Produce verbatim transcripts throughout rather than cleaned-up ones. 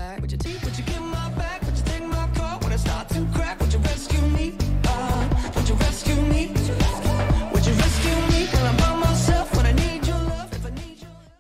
back? Would you take, would you get my back? Would you take my car when I start to crack? Would you rescue me? Uh, would you rescue me? Would you rescue me when I'm by myself? When I need your love, if I need your love.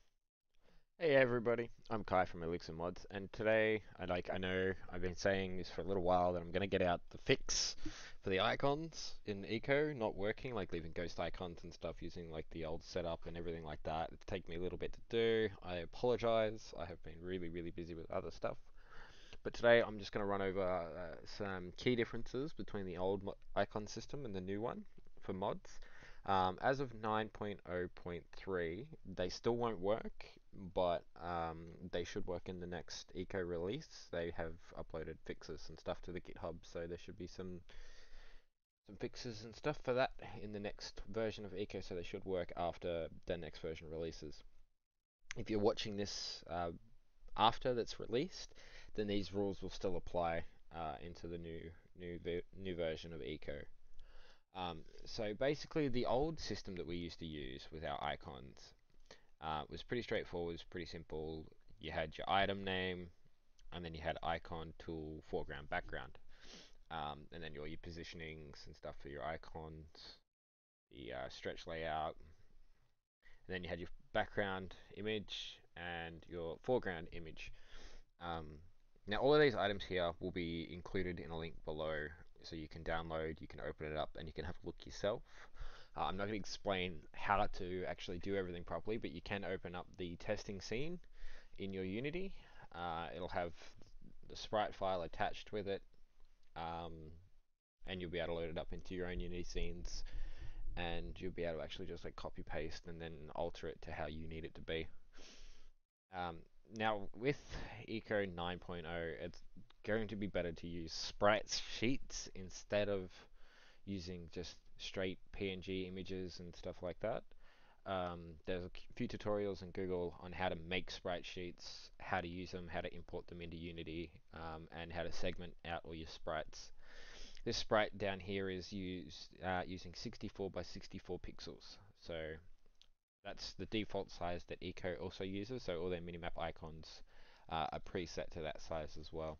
Hey everybody, I'm Kai from Elixir Mods, and today, I like I know I've been saying this for a little while that I'm gonna get out the fix for the icons in Eco not working, like leaving ghost icons and stuff using like the old setup and everything like that. It's taken me a little bit to do. I apologize. I have been really, really busy with other stuff. But today I'm just gonna run over uh, some key differences between the old mo icon system and the new one for mods. Um, as of nine point oh point three, they still won't work, but um, they should work in the next Eco release. They have uploaded fixes and stuff to the GitHub, so there should be some some fixes and stuff for that in the next version of Eco, so they should work after the next version releases. If you're watching this uh, after that's released, then these rules will still apply uh, into the new new new version of Eco. Um, so basically, the old system that we used to use with our icons uh, was pretty straightforward, was pretty simple. You had your item name, and then you had icon, tool, foreground, background, um, and then all your positionings and stuff for your icons, the uh, stretch layout, and then you had your background image and your foreground image. Um, now all of these items here will be included in a link below, so you can download, you can open it up, and you can have a look yourself. Uh, I'm not going to explain how to actually do everything properly, but you can open up the testing scene in your Unity. Uh, it'll have the sprite file attached with it, um, and you'll be able to load it up into your own Unity scenes, and you'll be able to actually just like copy paste and then alter it to how you need it to be. Um, now with Eco nine point oh, it's going to be better to use sprite sheets instead of using just straight P N G images and stuff like that. Um, there's a few tutorials in Google on how to make sprite sheets, how to use them, how to import them into Unity, um, and how to segment out all your sprites. This sprite down here is used uh, using sixty-four by sixty-four pixels. So that's the default size that Eco also uses, so all their minimap icons uh, are preset to that size as well.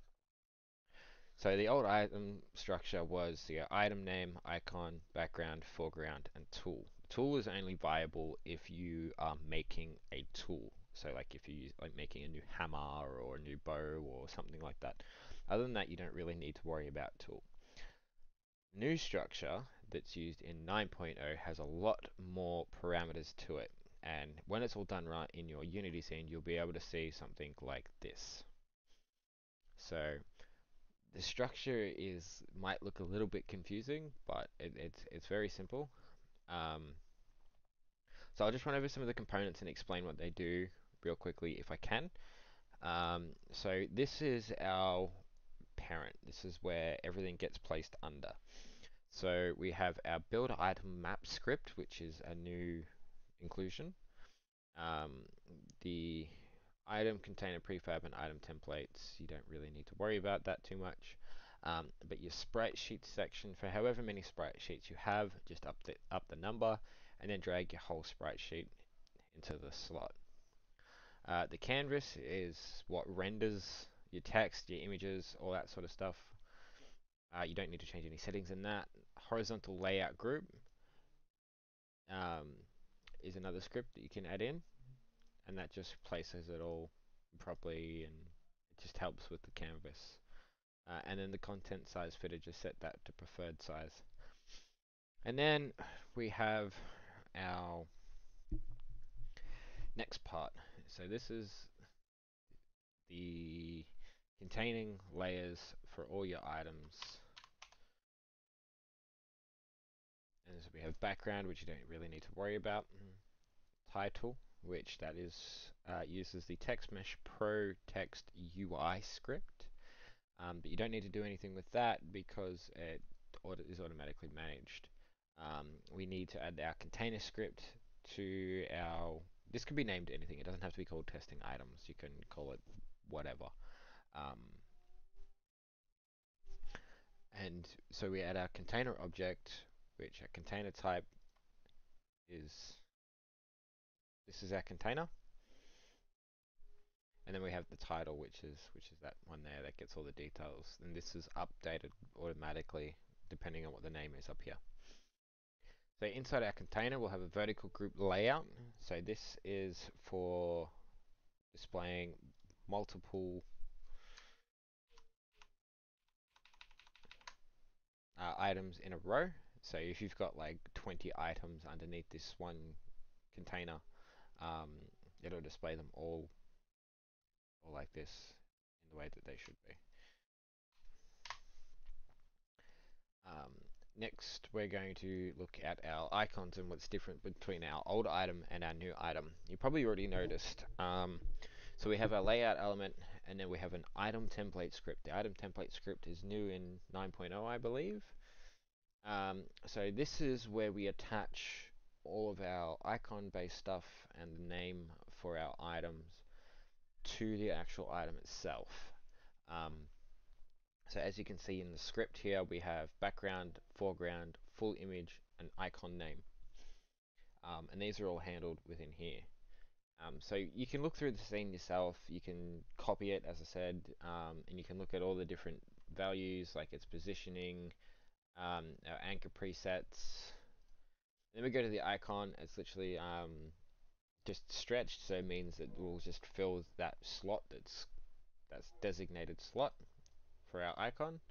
So the old item structure was the item name, icon, background, foreground, and tool. Tool is only viable if you are making a tool. So like if you like making a new hammer or a new bow or something like that. Other than that, you don't really need to worry about tool. New structure that's used in nine point oh has a lot more parameters to it, and when it's all done right in your Unity scene, you'll be able to see something like this. So the structure is might look a little bit confusing, but it, it's it's very simple. Um, so I'll just run over some of the components and explain what they do real quickly if I can. Um, so this is our parent. This is where everything gets placed under. So we have our build item map script, which is a new inclusion. Um, the item container prefab and item templates, you don't really need to worry about that too much. Um, but your sprite sheet section, for however many sprite sheets you have, just up the, up the number and then drag your whole sprite sheet into the slot. Uh, the canvas is what renders your text, your images, all that sort of stuff. Uh, you don't need to change any settings in that. Horizontal layout group um, is another script that you can add in, and that just places it all properly and it just helps with the canvas. Uh, and then the content size fitter, just set that to preferred size. And then we have our next part. So this is the containing layers for all your items. And so we have background, which you don't really need to worry about. Title, which that is uh, uses the TextMesh Pro Text U I script. Um, but you don't need to do anything with that because it is automatically managed. Um, we need to add our container script to our, this could be named anything, it doesn't have to be called testing items, you can call it whatever. Um, and so we add our container object, which our container type is, this is our container. And then we have the title, which is which is that one there that gets all the details. And this is updated automatically depending on what the name is up here. So inside our container, we'll have a vertical group layout. So this is for displaying multiple uh, items in a row. So if you've got like twenty items underneath this one container, um, it'll display them all, all like this in the way that they should be. Um, next, we're going to look at our icons and what's different between our old item and our new item. You probably already noticed. Um, so we have our layout element, and then we have an item template script. The item template script is new in nine point oh, I believe. Um, so this is where we attach all of our icon-based stuff and the name for our items to the actual item itself. Um, so as you can see in the script here, we have background, foreground, full image, and icon name. Um, and these are all handled within here. Um, so you can look through the scene yourself, you can copy it, as I said, um, and you can look at all the different values, like its positioning, um, our anchor presets. Then we go to the icon. It's literally um, just stretched, so it means that we'll just fill that slot that's that's designated slot for our icon.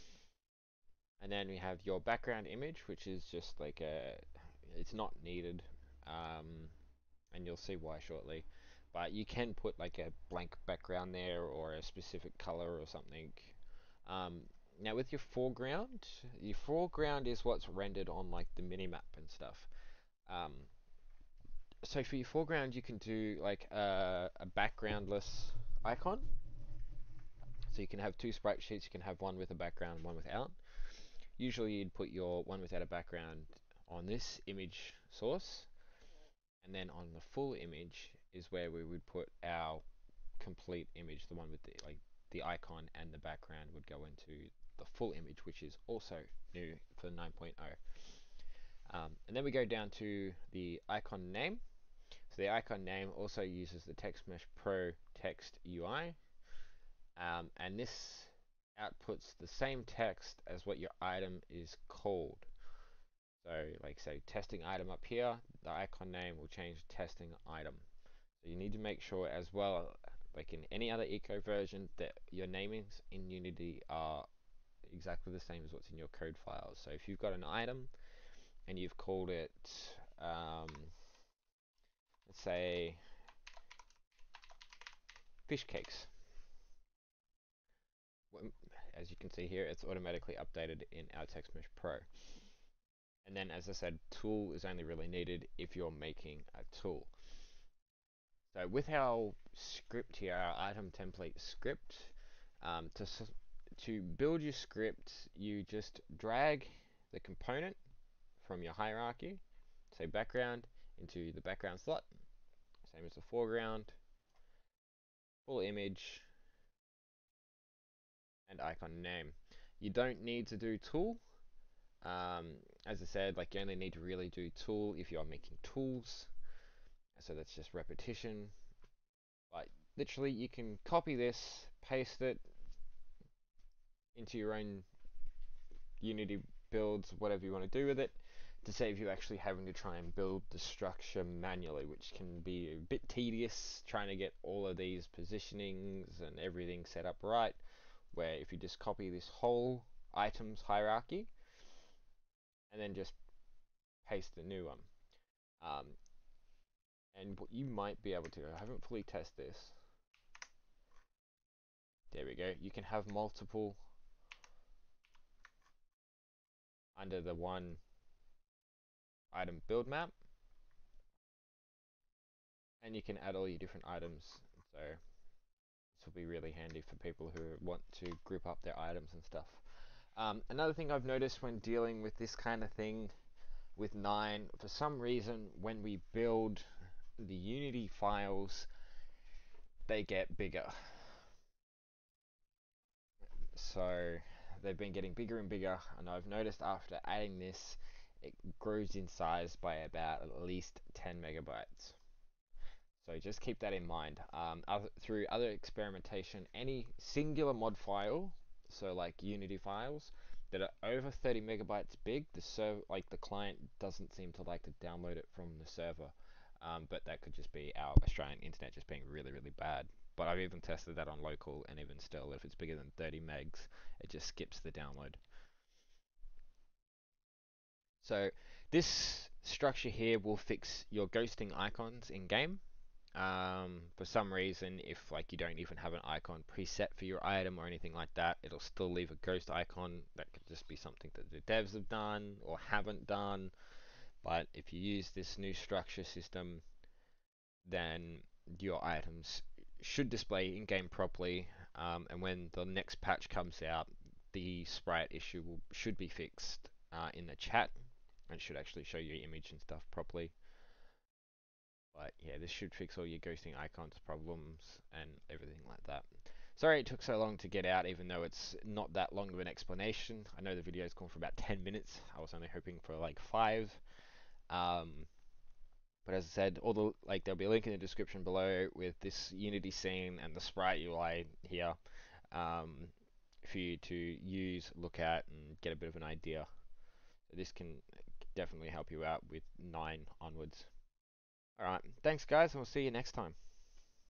And then we have your background image, which is just like a, it's not needed, um, and you'll see why shortly. But you can put like a blank background there or a specific color or something. Um, now with your foreground, your foreground is what's rendered on like the minimap and stuff. Um, so for your foreground, you can do like a, a backgroundless icon. So you can have two sprite sheets. You can have one with a background, one without. Usually you'd put your one without a background on this image source, and then on the full image is where we would put our complete image, the one with the like the icon and the background would go into the full image, which is also new for nine point oh. Um, and then we go down to the icon name. So the icon name also uses the TextMesh Pro text U I, um, and this outputs the same text as what your item is called. So, like say testing item up here, the icon name will change to testing item. So you need to make sure as well, like in any other eco version, that your namings in Unity are exactly the same as what's in your code files. So if you've got an item and you've called it, um, let's say, fish cakes, as you can see here, it's automatically updated in our TextMesh Pro. And then, as I said, tool is only really needed if you're making a tool. So with our script here, our item template script, um, to to build your script, you just drag the component from your hierarchy, say background, into the background slot, same as the foreground, full image, and icon name. You don't need to do tool. Um, as I said, like you only need to really do tool if you are making tools. So that's just repetition. But literally, you can copy this, paste it into your own Unity builds, whatever you want to do with it, to save you actually having to try and build the structure manually, which can be a bit tedious trying to get all of these positionings and everything set up right. Where if you just copy this whole items hierarchy and then just paste the new one. Um, and what you might be able to, I haven't fully tested this. There we go. You can have multiple under the one item build map, and you can add all your different items. So this will be really handy for people who want to group up their items and stuff. Um, another thing I've noticed when dealing with this kind of thing with nine, for some reason when we build the Unity files, they get bigger. So they've been getting bigger and bigger, and I've noticed after adding this, it grows in size by about at least ten megabytes. So just keep that in mind. Um, other, through other experimentation, any singular mod file, so like Unity files that are over thirty megabytes big, the server, like the client, doesn't seem to like to download it from the server. Um, but that could just be our Australian internet just being really, really bad. But I've even tested that on local, and even still, if it's bigger than thirty megs, it just skips the download. So this structure here will fix your ghosting icons in game. Um, for some reason, if like you don't even have an icon preset for your item or anything like that, it'll still leave a ghost icon. That could just be something that the devs have done or haven't done. But if you use this new structure system, then your items should display in game properly. Um, and when the next patch comes out, the sprite issue will, should be fixed uh, in the chat, and should actually show your image and stuff properly. But yeah, this should fix all your ghosting icons problems and everything like that. Sorry it took so long to get out, even though it's not that long of an explanation. I know the video's gone for about ten minutes. I was only hoping for like five. Um, but as I said, all the like there'll be a link in the description below with this Unity scene and the sprite U I here, um, for you to use, look at, and get a bit of an idea. This can definitely help you out with nine onwards. Alright, thanks guys, and we'll see you next time.